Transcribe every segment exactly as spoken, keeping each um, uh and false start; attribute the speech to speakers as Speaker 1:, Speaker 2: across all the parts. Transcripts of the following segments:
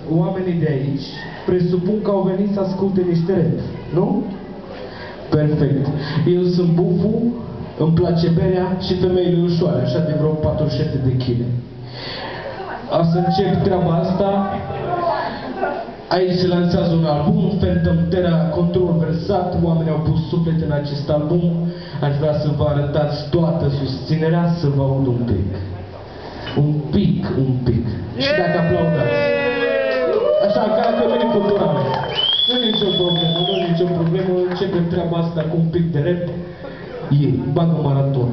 Speaker 1: oamenii de aici presupun că au venit să asculte niște rap, nu? Perfect. Eu sunt Bufu, îmi place berea și femeile ușoare, așa de vreo patruzeci și șapte de kilograme. O să încep treaba asta. Aici se lansează un album, Phantom Terra, controversat, oamenii au pus suflet în acest album. Aș vrea să vă arătați toată susținerea, să vă aud un pic. Un pic, un pic. Și dacă aplaudați. Așa, ca femeile culturale. Nu e nicio problemă, nu e nicio problemă, începem treaba asta cu un pic de rap. Ei, bagă maraton.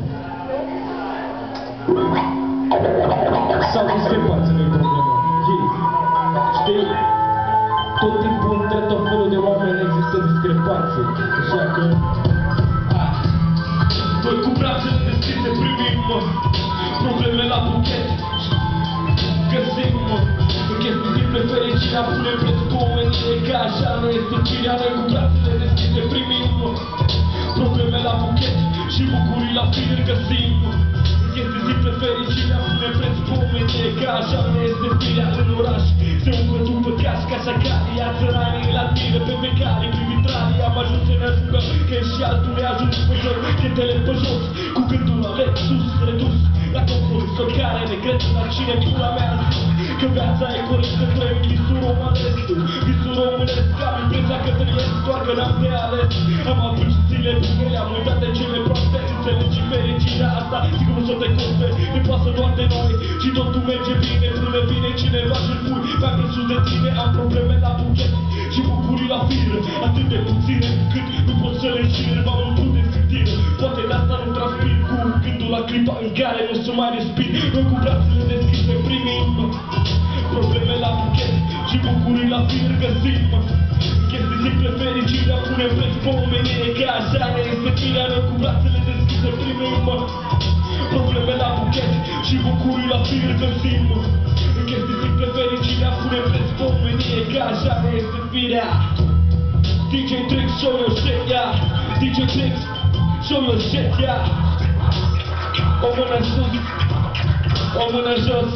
Speaker 1: Sau discrepanță, nu e problemă. Ei, știi? Tot timpul între tot felul de oameni există discrepanțe, așa că... Ah. Noi cu brațele deschise primim, mă, probleme la buchet, găsim, mă, în chestii simple fericirea punem preț pe omenie, că așa nu este firea. Noi cu brațele deschise primim, mă, probleme la buchet și bucurii la fir găsim, mă, în chestii simple fericirea punem preț pe omenie, că așa nu este firea. În oraș se umblă după casca așa care ia țăranii la tine pe becare, primitranii. Am ajuns să ne ajungă că și altul ne ajuns pe jur, chetele pe jos, cu gândul ales sus, redus la compromisuri care regretă la cine pula mea a zis că viața e corectă, trăim visul romanesc, visul românesc, am impresia că trăiesc doar că n-am de ales. Am avut și zile bune, am uitat de cele proaste, înțelegi fericirea asta, sigur nu s-o te coste, ne pasă doar de noi și totul merge bine până vine cineva și-l pui mai presus de tine. Am probleme la buchet și bucurii la fir, atât de puține cât nu pot să le șir, m-am umplut de sfintire, poate de asta nu transpir cu gândul la clipa în care nu să mai respir. Noi cu brațele deschise primim probleme la buchet și bucurii la fir găsim, chestii simple fericirea punem preț pe omenie, că așa ne este firea. Noi cu brațele deschise primim probleme la buchet și bucurii la fir găsim, chestii simple fericirea punem preț pe omenie, că așa ne este firea. D J Trix, show your shit, yeah. D J Trix, show your shit, yeah. O mână sus, o mână jos,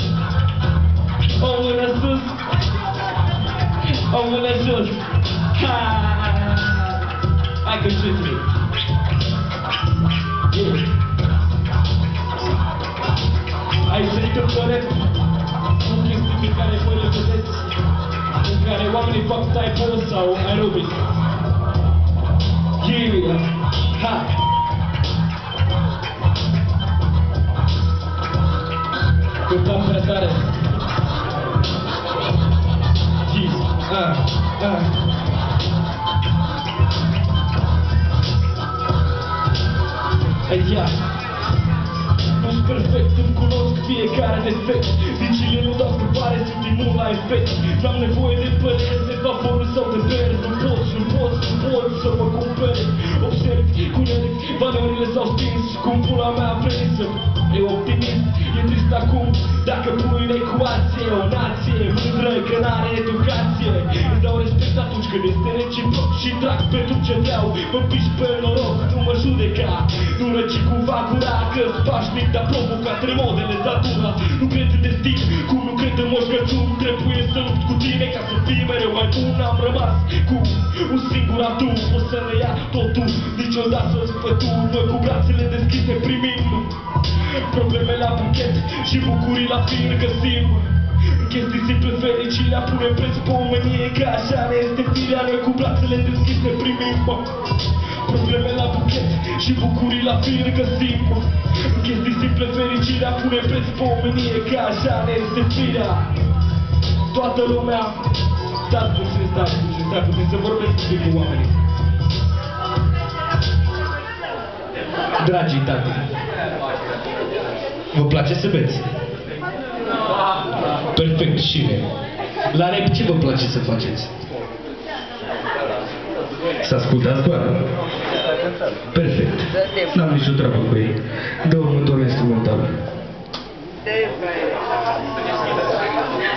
Speaker 1: o mână sus, o mână jos. Ha! Hai că știți mie. Yeah. Aici se întâmplă rap, sunt chestii pe care voi le vedeți, în care oamenii fac typo sau aerobic. Yeah! Ha! Cântam prea tare. Yes! Ah! Ah! Aia! Nu-s perfect, îmi cunosc fiecare defect. Dicile nu dau scăpare, sunt imun la efect. N-am nevoie de părere, de vaporul sau de bere. Nu pot, nu pot, nu pot să mă cumpere. Observ cu nervi, valorile s-au stins, cum pula mea a venit să e optimist. E trist acum, dacă pui în ecuație o nație mândră că n-are educație. Îți dau respect atunci când este reciproc și trag pentru ce vreau. Mă piși pe noroc, nu mă judeca, nu răci cumva gura, că-s pașnic, dar provoca tremodele datura. Nu cred în destin, cum nu cred în Moș Crăciun. Trebuie să lupt cu tine ca să fii mereu mai bun. Am rămas cu un singur atu, o să ne ia totul, niciodată sfătul. Noi cu brațele deschise primim probleme la buchet și bucurii la fir găsim, chestii simple fericirea punem preț pe omenie, că așa ne este firea. Noi cu brațele deschise primim probleme la buchet și bucurii la fir găsim, chestii simple fericirea punem preț pe omenie, că așa ne este firea. Toată lumea, stați puțin, stați puțin, stați puțin, să vorbesc puțin cu oamenii. Dragii tati, vă place să beți? Perfect, și mie. La rap ce vă place să faceți? Să ascultați doar? Perfect. N-am nicio treabă cu ei. Dă următorul instrumental.